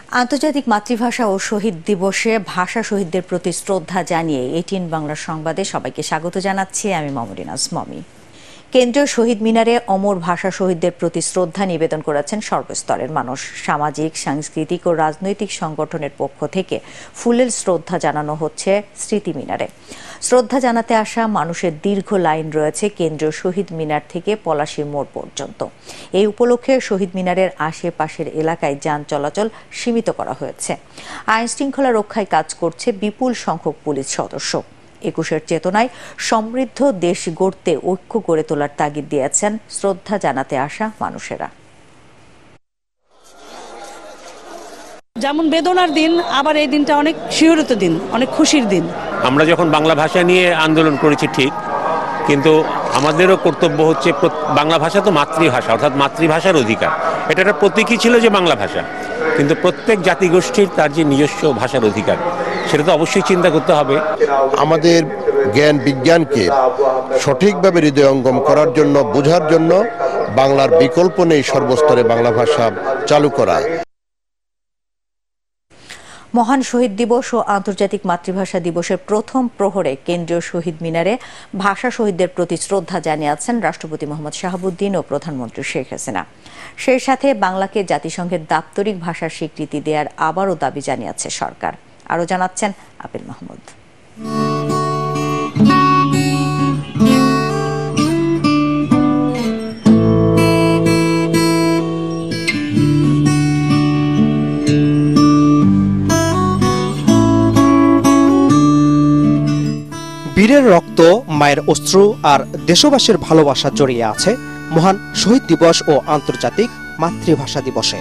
আন্তর্জাতিক মাতৃভাষা ও শহীদ দিবসে ভাষা শহীদদের প্রতি শ্রদ্ধা জানিয়ে এটিএন বাংলা সংবাদে সবাইকে স্বাগত জানাচ্ছি আমি momrenaj মমি। কেন্দ্রীয় শহীদ মিনারে অমর ভাষা শহীদদের প্রতি শ্রদ্ধা নিবেদন করেছেন সর্বস্তরের মানুষ। সামাজিক, সাংস্কৃতিক ও রাজনৈতিক সংগঠনের পক্ষ থেকে ফুলেল শ্রদ্ধা জানানো হচ্ছে স্মৃতি মিনারে। শ্রদ্ধা জানাতে আসা মানুষের দীর্ঘ লাইন রয়েছে কেন্দ্রীয় শহীদ মিনার থেকে পলাশী মোড় পর্যন্ত। এই উপলক্ষে শহীদ মিনারের আশেপাশের এলাকায় যান চলাচল সীমিত করা হয়েছে। আইন শৃঙ্খলা রক্ষায় কাজ করছে বিপুল সংখ্যক পুলিশ সদস্য। ২১-এর চেতনায় সমৃদ্ধ দেশ গড়তে ঐক্য গড়ে তোলার তাগিদ দিয়েছেন শ্রদ্ধা জানাতে আসা মানুষেরা। যেমন বেদনার দিন, আবার এই দিনটা অনেক শিহরিত দিন, অনেক খুশির দিন। আমরা যখন বাংলা ভাষা নিয়ে আন্দোলন করেছি ঠিক, কিন্তু আমাদেরও কর্তব্য হচ্ছে বাংলা ভাষা তো মাতৃভাষা, অর্থাৎ মাতৃভাষার অধিকার। এটা একটা প্রতীকই ছিল যে বাংলা ভাষা, কিন্তু প্রত্যেক জাতিগোষ্ঠীর তার যে নিজস্ব ভাষার অধিকার সেটা তো অবশ্যই চিন্তা করতে হবে। আমাদের জ্ঞান বিজ্ঞানকে সঠিকভাবে হৃদয়ঙ্গম করার জন্য, বোঝার জন্য বাংলার বিকল্প নেই সর্বস্তরে বাংলা ভাষা চালু করা। মহান শহীদ দিবস ও আন্তর্জাতিক মাতৃভাষা দিবসের প্রথম প্রহরে কেন্দ্রীয় শহীদ মিনারে ভাষা শহীদদের প্রতি শ্রদ্ধা জানিয়েছেন রাষ্ট্রপতি মোহাম্মদ শাহাবুদ্দিন ও প্রধানমন্ত্রী শেখ হাসিনা। সেই সাথে বাংলাকে জাতিসংঘের দাপ্তরিক ভাষার স্বীকৃতি দেওয়ার আবারও দাবি জানিয়েছে সরকার। আরও জানাচ্ছেন আপিল মাহমুদ। বীরের রক্ত, মায়ের অশ্রু আর দেশবাসীর ভালোবাসা জড়িয়ে আছে মহান শহীদ দিবস ও আন্তর্জাতিক মাতৃভাষা দিবসে।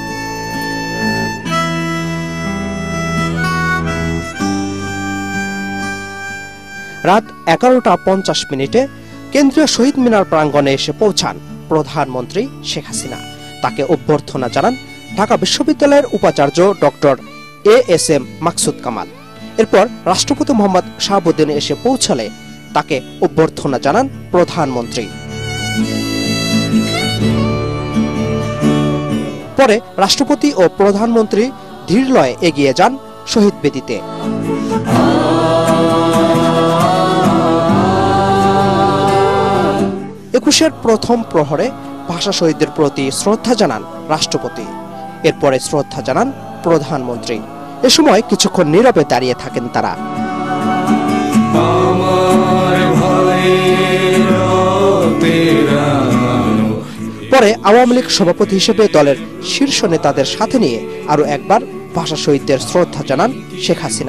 রাত 11:50 কেন্দ্রীয় শহীদ মিনার প্রাঙ্গণে এসে পৌঁছান প্রধানমন্ত্রী শেখ হাসিনা। তাকে অভ্যর্থনা জানান ঢাকা বিশ্ববিদ্যালয়ের উপাচার্য ডক্টর ASM মাকসুদ কামাল। এরপর রাষ্ট্রপতি মোহাম্মদ শাহাবুদ্দিন এসে পৌঁছালে তাকে অভ্যর্থনা জানান প্রধানমন্ত্রী। পরে রাষ্ট্রপতি ও প্রধানমন্ত্রী ধীরলয়ে এগিয়ে যান শহীদ বেদিতে। ২১-এর প্রথম প্রহরে ভাষা শহীদদের প্রতি শ্রদ্ধা জানান রাষ্ট্রপতি। এরপরে শ্রদ্ধা জানান প্রধানমন্ত্রী। এ সময় কিছুক্ষণ নীরবে দাঁড়িয়ে থাকেন তারা। পরে আওয়ামী লীগ সভাপতি হিসেবে দলের শীর্ষ নেতাদের সাথে নিয়ে আরো একবার ভাষা শহীদদের শ্রদ্ধা জানান শেখ হাসিনা।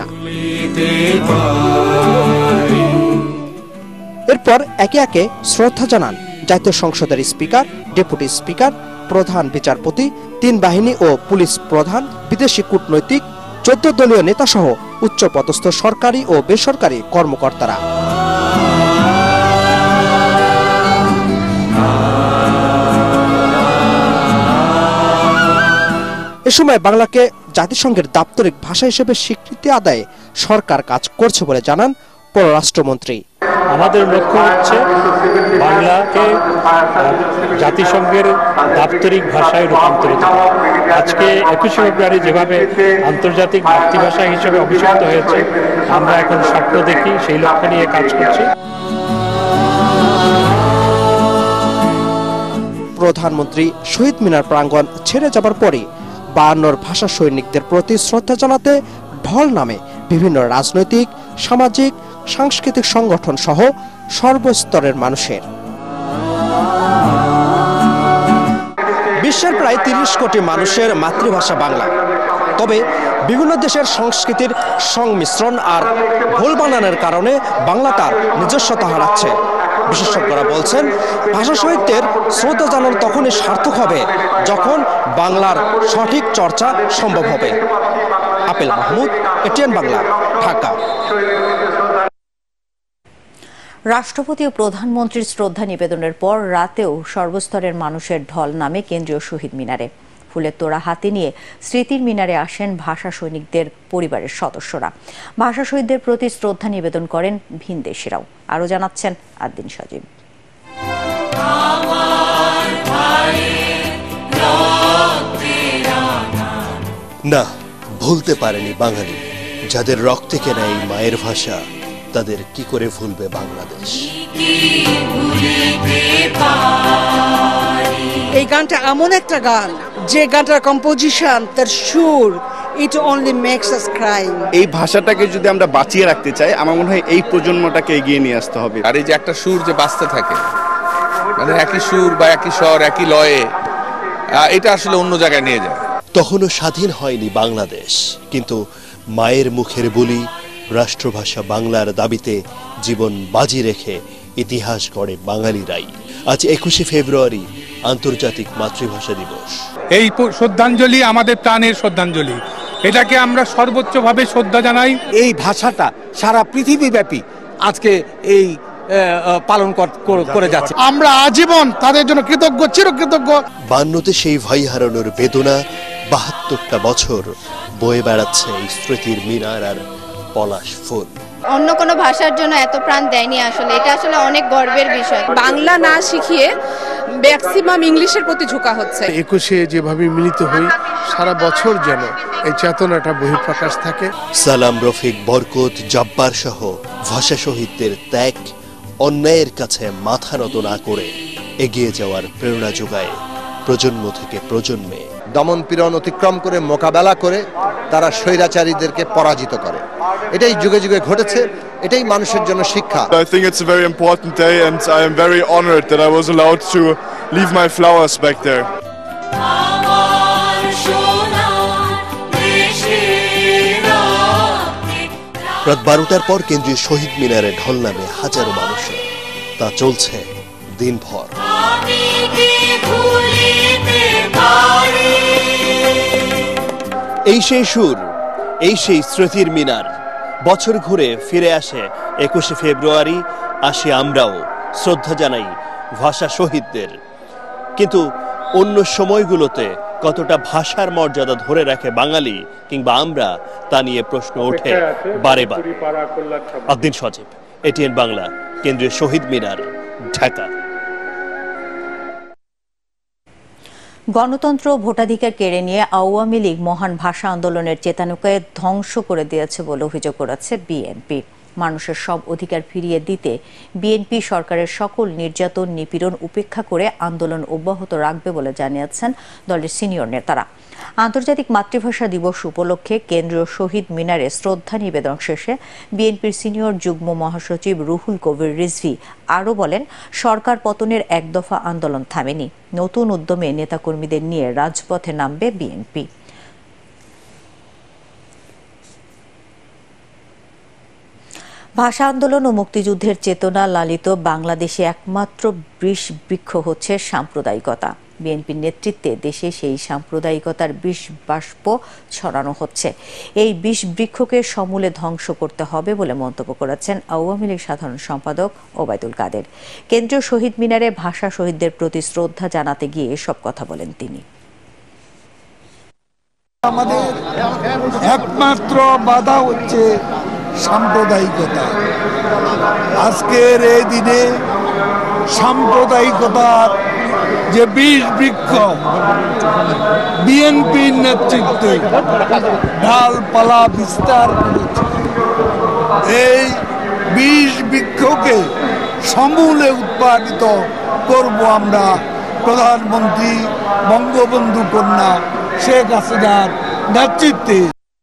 এরপর একে একে শ্রদ্ধা জানান জাতীয় সংসদের স্পিকার, ডেপুটি স্পিকার, প্রধান বিচারপতি, ৩ বাহিনী ও পুলিশ প্রধান, বিদেশি কূটনৈতিক, ১৪ দলীয় নেতা সহ উচ্চপদস্থ সরকারি ও বেসরকারি কর্মকর্তারা। এ সময় বাংলাকে জাতিসংঘের দাপ্তরিক ভাষা হিসেবে স্বীকৃতি আদায়ে সরকার কাজ করছে বলে জানান পররাষ্ট্রমন্ত্রী। আমাদের লক্ষ্য হচ্ছে বাংলাকে জাতিসংঘের দাপ্তরিক ভাষায় রূপান্তরিত করা। আজকে ২১শে ফেব্রুয়ারি যেভাবে আন্তর্জাতিক মাতৃভাষা হিসেবে অভিষিক্ত হয়েছে, আমরা এখন স্বপ্ন দেখি, সেই লক্ষ্য নিয়ে কাজ করছি। প্রধানমন্ত্রী শহীদ মিনার প্রাঙ্গণ ছেড়ে যাবার পরই ৫২ ভাষা সৈনিকদের প্রতি শ্রদ্ধা জানাতে ঢল নামে বিভিন্ন রাজনৈতিক, সামাজিক, সাংস্কৃতিক সংগঠন সহ সর্বস্তরের মানুষের। বিশ্বের প্রায় ৩০ কোটি মানুষের মাতৃভাষা বাংলা। তবে বিভিন্ন দেশের সংস্কৃতির সংমিশ্রণ আর ভুল বানানের কারণে বাংলা তার নিজস্বতা হারাচ্ছে। বিশেষজ্ঞরা বলছেন, ভাষা শহীদদের শ্রদ্ধা জানানো তখনই সার্থক হবে যখন বাংলার সঠিক চর্চা সম্ভব হবে। আপিল মাহমুদ, ATN বাংলা, ঢাকা। রাষ্ট্রপতি ও প্রধানমন্ত্রীর শ্রদ্ধা নিবেদনের পর রাতেও সর্বস্তরের মানুষের ঢল নামে কেন্দ্রীয় শহীদ মিনারে। ফুলের তোড়া হাতে নিয়ে স্মৃতির মিনারে আসেন ভাষা সৈনিকদের পরিবারের সদস্যরা। ভাষা শহীদদের প্রতি শ্রদ্ধা নিবেদন করেন ভিনদেশিরাও। আরও জানাচ্ছেন আদ্দিন সজীব। না, ভুলতে পারেনি বাঙালি। যাদের রক্তে কেনা এই মায়ের ভাষা, তাদের কি করে ভুলবে বাংলাদেশ? এই গানটা এমন একটা গান, যে গানটার কম্পোজিশন, তার সুর, it only makes us cry. এই ভাষাটাকে যদি আমরা বাঁচিয়ে রাখতে চাই, আমার মনে হয় এই প্রজন্মটাকে এগিয়ে নিয়ে আসতে হবে। আর এই যে একটা সুর যে বাঁচতে থাকে, মানে একই সুর বা একই স্বর একই লয়ে, এটা আসলে অন্য জায়গায় নিয়ে যায়। তখনও স্বাধীন হয়নি বাংলাদেশ, কিন্তু মায়ের মুখের বুলি রাষ্ট্রভাষা বাংলার দাবিতে জীবন বাজি রেখে ইতিহাস গড়ে বাঙালিরাই। আজ 21শে ফেব্রুয়ারি আন্তর্জাতিক মাতৃভাষা দিবস। এই শ্রদ্ধাঞ্জলি আমাদের প্রাণের শ্রদ্ধাঞ্জলি, এটাকে আমরা সর্বোচ্চভাবে শ্রদ্ধা জানাই। এই ভাষাটা সারা পৃথিবীব্যাপী আজকে এই পালন করে যাচ্ছে। আমরা আজীবন তাদের জন্য কৃতজ্ঞ, চিরকৃতজ্ঞ। 52তে সেই ভাই হারানোর বেদনা, 72টা বছর বয়ে বেড়াচ্ছে এই স্মৃতির মিনার আর পলাশ ফুল। অন্য কোনো ভাষার জন্য এত প্রাণ দেয়নি, আসলে এটা আসলে অনেক গর্বের বিষয়। বাংলা না শিখিয়ে ম্যাক্সিমাম ইংলিশের প্রতি ঝোঁকা হচ্ছে। 21শে যেভাবে মিলিত হই, সারা বছর যেন এই চেতনাটা বহিঃপ্রকাশ থাকে। সালাম, রফিক, বরকত, জব্বার সহ ভাষা শহীদদের ত্যাগ অন্যায়ের কাছে মাথা নত না করে এগিয়ে যাওয়ার প্রেরণা যোগায় প্রজন্ম থেকে প্রজন্মে। দমন পীড়ন অতিক্রম করে মোকাবেলা করে তারা স্বৈরাচারীদেরকে পরাজিত করে। এটাই যুগে যুগে ঘটেছে, এটাই মানুষের জন্য শিক্ষা। I think it's a very important day and I am very honored that I was allowed to leave my flowers back there. রাত 12টার পর কেন্দ্রীয় শহীদ মিনারে ঢল নামে হাজারো মানুষের। তা চলছে দিনভর। এই সেই সুর, এই সেই স্মৃতির মিনার। বছর ঘুরে ফিরে আসে 21শে ফেব্রুয়ারি, আসি আমরাও, শ্রদ্ধা জানাই ভাষা শহীদদের। কিন্তু অন্য সময়গুলোতে কতটা ভাষার মর্যাদা ধরে রাখে বাঙালি কিংবা আমরা, তা নিয়ে প্রশ্ন ওঠে বারে বারে। একদিন সজীব, ATN বাংলা, কেন্দ্রীয় শহীদ মিনার, ঢাকা। গণতন্ত্র ভোটাধিকার কেড়ে নিয়ে আওয়ামী লীগ মহান ভাষা আন্দোলনের চেতনাকে ধ্বংস করে দিয়েছে বলে অভিযোগ করেছে বিএনপি। মানুষের সব অধিকার ফিরিয়ে দিতে বিএনপি সরকারের সকল নির্যাতন নিপীড়ন উপেক্ষা করে আন্দোলন অব্যাহত রাখবে বলে জানিয়েছেন দলের সিনিয়র নেতারা। আন্তর্জাতিক মাতৃভাষা দিবস উপলক্ষে কেন্দ্রীয় শহীদ মিনারে শ্রদ্ধা নিবেদন শেষে বিএনপির সিনিয়র যুগ্ম মহাসচিব রুহুল কবির রিজভী আরও বলেন, সরকার পতনের এক দফা আন্দোলন থামেনি। নতুন উদ্যমে নেতাকর্মীদের নিয়ে রাজপথে নামবে বিএনপি। ভাষা আন্দোলন ও মুক্তিযুদ্ধের চেতনা লালিত বাংলাদেশে একমাত্র বিষ বৃক্ষ হচ্ছে সাম্প্রদায়িকতা। বিএনপির নেতৃত্বে দেশে সেই সাম্প্রদায়িকতার বিষ বাষ্প ছড়ানো হচ্ছে। এই বিষ বৃক্ষকে সমূলে ধ্বংস করতে হবে বলে মন্তব্য করেছেন আওয়ামী লীগ সাধারণ সম্পাদক ওবায়দুল কাদের। কেন্দ্রীয় শহীদ মিনারে ভাষা শহীদদের প্রতি শ্রদ্ধা জানাতে গিয়ে এসব কথা বলেন তিনি। আমাদের একমাত্র বাধা হচ্ছে সাম্প্রদায়িকতা। আজকের এই দিনে সাম্প্রদায়িকতার যে বিষ বৃক্ষ বিএনপির নেতৃত্বে ডালপালা বিস্তার করেছে, এই বিষ বৃক্ষকে সমূলে উৎপাদিত করব আমরা প্রধানমন্ত্রী বঙ্গবন্ধু কন্যা শেখ হাসিনার নেতৃত্বে।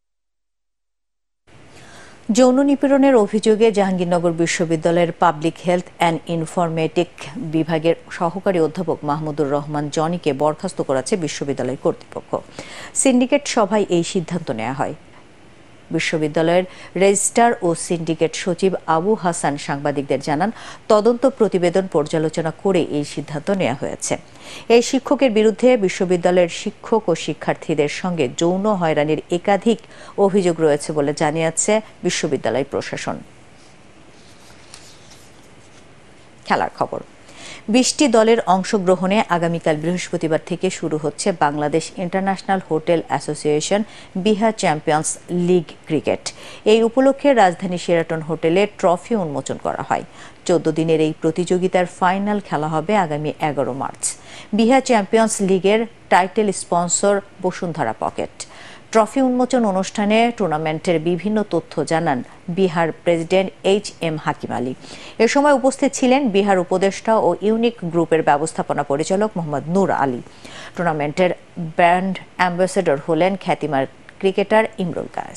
যৌন নিপীড়নের অভিযোগে জাহাঙ্গীরনগর বিশ্ববিদ্যালয়ের পাবলিক হেলথ অ্যান্ড ইনফরমেটিক বিভাগের সহকারী অধ্যাপক মাহমুদুর রহমান জনিকে বরখাস্ত করেছে বিশ্ববিদ্যালয় কর্তৃপক্ষ। সিন্ডিকেট সভায় এই সিদ্ধান্ত নেওয়া হয়। বিশ্ববিদ্যালয়ের রেজিস্ট্রার ও সিন্ডিকেট সচিব আবু হাসান সাংবাদিকদের জানান, তদন্ত প্রতিবেদন পর্যালোচনা করে এই সিদ্ধান্ত নেওয়া হয়েছে। এই শিক্ষকের বিরুদ্ধে বিশ্ববিদ্যালয়ের শিক্ষক ও শিক্ষার্থীদের সঙ্গে যৌন হয়রানির একাধিক অভিযোগ রয়েছে বলে জানিয়েছে বিশ্ববিদ্যালয় প্রশাসন। খেলার খবর। 20টি দলের অংশগ্রহণে আগামীকাল বৃহস্পতিবার থেকে শুরু হচ্ছে Bangladesh International Hotel Association BIHA Champions League cricket. এই উপলক্ষে রাজধানী শেরাটন হোটেলে ট্রফি উন্মোচন করা হয়। 14 দিনের এই প্রতিযোগিতার ফাইনাল খেলা হবে আগামী 11 মার্চ। বিহা চ্যাম্পিয়ন্স লিগের title sponsor Bashundhara Pocket. Trophy উন্মোচন অনুষ্ঠানে টুর্নামেন্টের বিভিন্ন তথ্য জানান বিহার প্রেসিডেন্ট HM হাকিম আলী। এ সময় উপস্থিত ছিলেন বিহার উপদেষ্টা ও ইউনিক গ্রুপের ব্যবস্থাপনা পরিচালক মোহাম্মদ নূর আলী। টুর্নামেন্টের ব্র্যান্ড অ্যাম্বাসেডর হলেন খ্যাতিমান ক্রিকেটার ইমরুল কায়েস।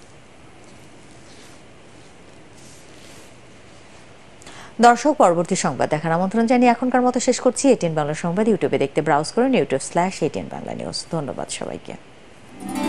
দর্শক, পরবর্তী সংবাদ দেখার আমন্ত্রণ জানিয়ে এখনকার মতো শেষ করছি। ATN বাংলা সংবাদ ইউটিউবে দেখতে ব্রাউজ করুন youtube/ATN Bangla News। ধন্যবাদ সবাইকে।